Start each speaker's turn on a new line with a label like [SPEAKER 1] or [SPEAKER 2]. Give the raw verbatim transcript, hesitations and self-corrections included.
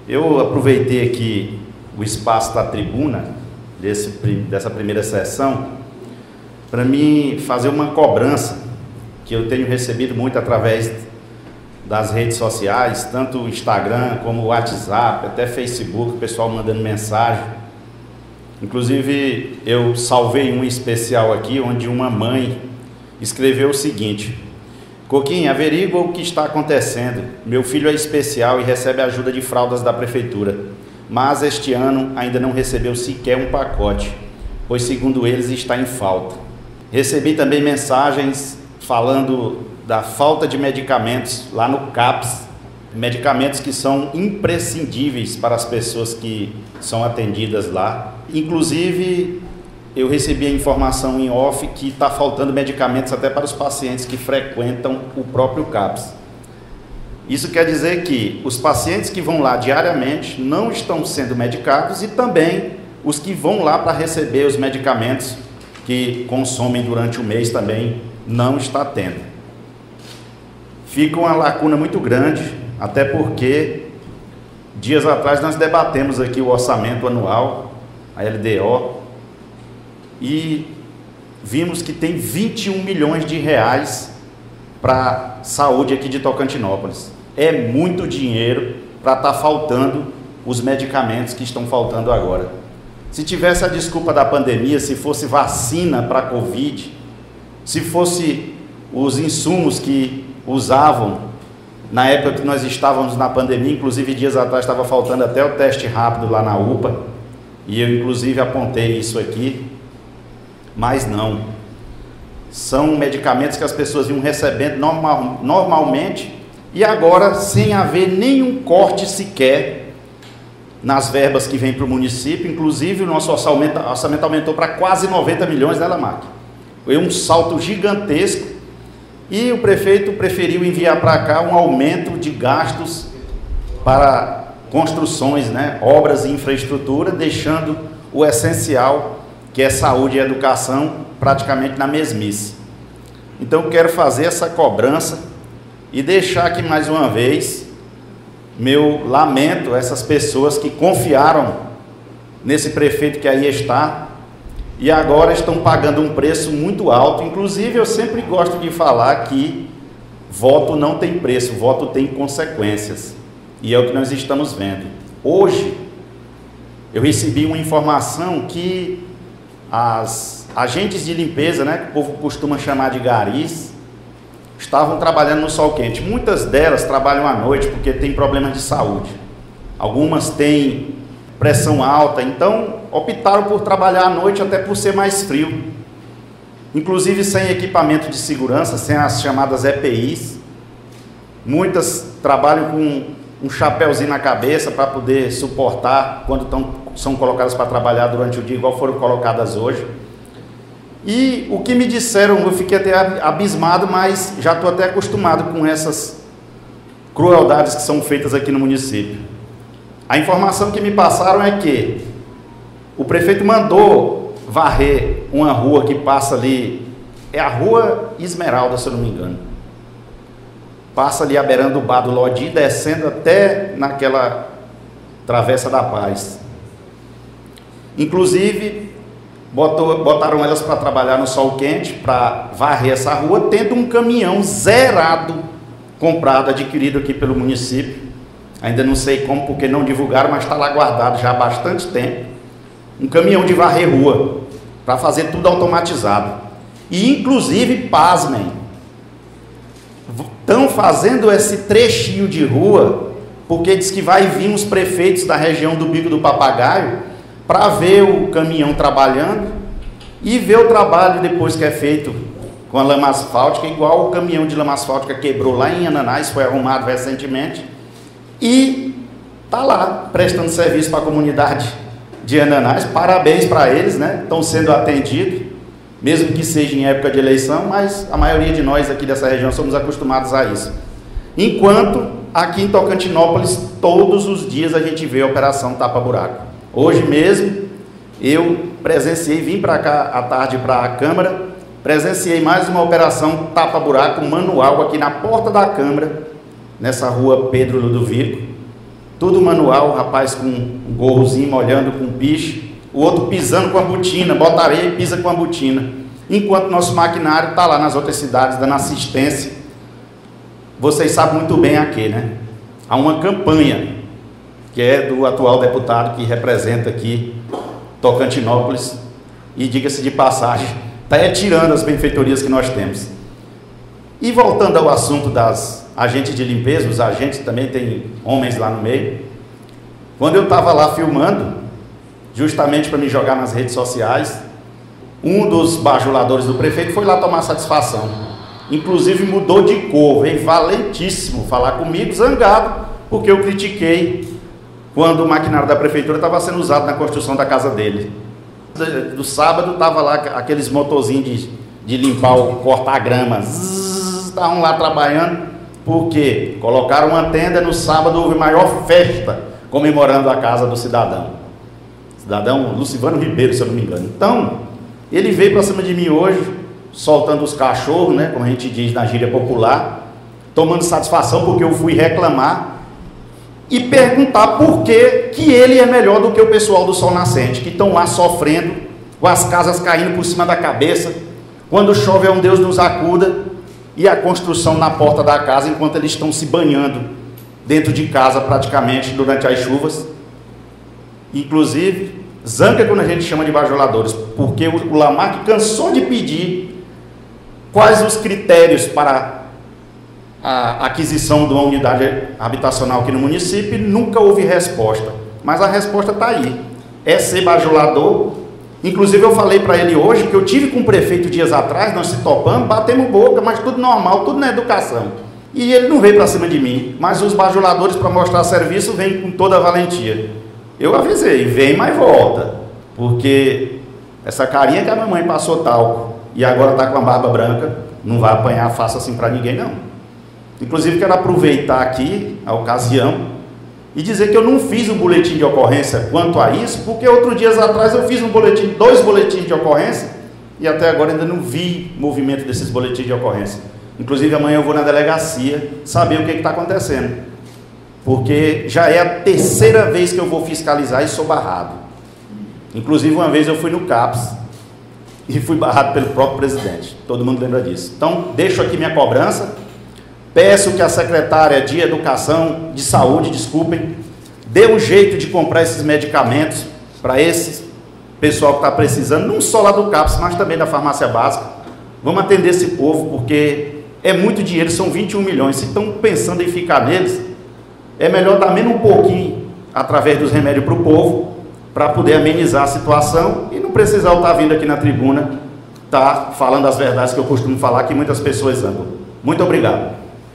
[SPEAKER 1] Eu aproveitei aqui o espaço da tribuna desse, dessa primeira sessão para mim fazer uma cobrança que eu tenho recebido muito através das redes sociais, tanto o Instagram como o WhatsApp, até Facebook, o pessoal mandando mensagem. Inclusive eu salvei um especial aqui onde uma mãe escreveu o seguinte: Coquinho, averigua o que está acontecendo. Meu filho é especial e recebe ajuda de fraldas da prefeitura, mas este ano ainda não recebeu sequer um pacote, pois segundo eles está em falta. Recebi também mensagens falando da falta de medicamentos lá no CAPS, medicamentos que são imprescindíveis para as pessoas que são atendidas lá. Inclusive, eu recebi a informação em off que está faltando medicamentos até para os pacientes que frequentam o próprio CAPS. Isso quer dizer que os pacientes que vão lá diariamente não estão sendo medicados e também os que vão lá para receber os medicamentos que consomem durante o mês também não está tendo. Fica uma lacuna muito grande, até porque dias atrás nós debatemos aqui o orçamento anual, a L D O, e vimos que tem vinte e um milhões de reais para saúde aqui de Tocantinópolis. É muito dinheiro para estar faltando os medicamentos que estão faltando agora. Se tivesse a desculpa da pandemia, se fosse vacina para a Covid, se fosse os insumos que usavam na época que nós estávamos na pandemia, inclusive dias atrás estava faltando até o teste rápido lá na U P A, e eu inclusive apontei isso aqui, mas não. São medicamentos que as pessoas vinham recebendo normal, normalmente e agora sem haver nenhum corte sequer nas verbas que vêm para o município. Inclusive o nosso orçamento, orçamento aumentou para quase noventa milhões, né, Lamarck? Foi um salto gigantesco. E o prefeito preferiu enviar para cá um aumento de gastos para construções, né, obras e infraestrutura, deixando o essencial, que é saúde e educação, praticamente na mesmice. Então eu quero fazer essa cobrança e deixar aqui mais uma vez meu lamento a essas pessoas que confiaram nesse prefeito que aí está, e agora estão pagando um preço muito alto. Inclusive, eu sempre gosto de falar que voto não tem preço, voto tem consequências. E é o que nós estamos vendo. Hoje, eu recebi uma informação que as agentes de limpeza, né, que o povo costuma chamar de garis, estavam trabalhando no sol quente. Muitas delas trabalham à noite porque têm problemas de saúde. Algumas têm pressão alta, então optaram por trabalhar à noite até por ser mais frio. Inclusive sem equipamento de segurança, sem as chamadas E P Is. Muitas trabalham com um chapéuzinho na cabeça para poder suportar quando tão, são colocadas para trabalhar durante o dia, igual foram colocadas hoje. E o que me disseram, eu fiquei até abismado, mas já estou até acostumado com essas crueldades que são feitas aqui no município. A informação que me passaram é que o prefeito mandou varrer uma rua que passa ali, é a Rua Esmeralda, se eu não me engano. Passa ali aberando o bar do Lodi, descendo até naquela Travessa da Paz. Inclusive, botou, botaram elas para trabalhar no sol quente, para varrer essa rua, tendo um caminhão zerado, comprado, adquirido aqui pelo município. Ainda não sei como, porque não divulgaram, mas está lá guardado já há bastante tempo. Um caminhão de varrer rua, para fazer tudo automatizado. E inclusive, pasmem, estão fazendo esse trechinho de rua, porque diz que vai vir os prefeitos da região do Bico do Papagaio, para ver o caminhão trabalhando, e ver o trabalho depois que é feito com a lama asfáltica, igual o caminhão de lama asfáltica quebrou lá em Ananás, foi arrumado recentemente, e está lá, prestando serviço para a comunidade de Ananás. Parabéns para eles, né? Estão sendo atendidos, mesmo que seja em época de eleição, mas a maioria de nós aqui dessa região somos acostumados a isso. Enquanto aqui em Tocantinópolis, todos os dias a gente vê a Operação Tapa Buraco. Hoje mesmo, eu presenciei, vim para cá à tarde para a Câmara, presenciei mais uma Operação Tapa Buraco manual aqui na porta da Câmara, nessa rua Pedro Ludovico, tudo manual, o rapaz com um gorrozinho molhando com piche, o outro pisando com a botina, bota areia e pisa com a botina, enquanto nosso maquinário está lá nas outras cidades dando assistência. Vocês sabem muito bem aqui, né? Há uma campanha que é do atual deputado que representa aqui Tocantinópolis, e diga-se de passagem, está retirando as benfeitorias que nós temos. E voltando ao assunto das agentes de limpeza, os agentes também tem homens lá no meio. Quando eu estava lá filmando, justamente para me jogar nas redes sociais, um dos bajuladores do prefeito foi lá tomar satisfação. Inclusive mudou de cor, veio valentíssimo falar comigo, zangado, porque eu critiquei quando o maquinário da prefeitura estava sendo usado na construção da casa dele. Do sábado estava lá aqueles motorzinhos de, de limpar o cortar grama, estavam lá trabalhando, porque colocaram uma tenda. No sábado houve maior festa comemorando a casa do cidadão, cidadão Lucivano Ribeiro, se eu não me engano. Então, ele veio para cima de mim hoje, soltando os cachorros, né, como a gente diz na gíria popular, tomando satisfação porque eu fui reclamar e perguntar por que que ele é melhor do que o pessoal do Sol Nascente, que estão lá sofrendo, com as casas caindo por cima da cabeça, quando chove é um Deus nos acuda, e a construção na porta da casa, enquanto eles estão se banhando dentro de casa praticamente durante as chuvas. Inclusive, zanca quando a gente chama de bajuladores, porque o Lamarck cansou de pedir quais os critérios para a aquisição de uma unidade habitacional aqui no município, e nunca houve resposta. Mas a resposta está aí, é ser bajulador. Inclusive eu falei para ele hoje que eu tive com o prefeito dias atrás, nós se topamos, batemos boca, mas tudo normal, tudo na educação. E ele não veio para cima de mim, mas os bajuladores, para mostrar serviço, vêm com toda a valentia. Eu avisei, vem, mas volta, porque essa carinha que a mamãe passou talco e agora está com a barba branca, não vai apanhar fácil assim para ninguém não. Inclusive quero aproveitar aqui a ocasião e dizer que eu não fiz um boletim de ocorrência quanto a isso, porque outros dias atrás eu fiz um boletim, dois boletins de ocorrência, e até agora ainda não vi movimento desses boletins de ocorrência. Inclusive amanhã eu vou na delegacia saber o que está acontecendo, porque já é a terceira vez que eu vou fiscalizar e sou barrado. Inclusive uma vez eu fui no CAPS e fui barrado pelo próprio presidente, todo mundo lembra disso. Então deixo aqui minha cobrança. Peço que a secretária de Educação, de Saúde, desculpem, dê um jeito de comprar esses medicamentos para esse pessoal que está precisando, não só lá do CAPS, mas também da farmácia básica. Vamos atender esse povo, porque é muito dinheiro, são vinte e um milhões. Se estão pensando em ficar neles, é melhor dar menos um pouquinho através dos remédios para o povo, para poder amenizar a situação e não precisar eu estar vindo aqui na tribuna, tá falando as verdades que eu costumo falar, que muitas pessoas andam. Muito obrigado.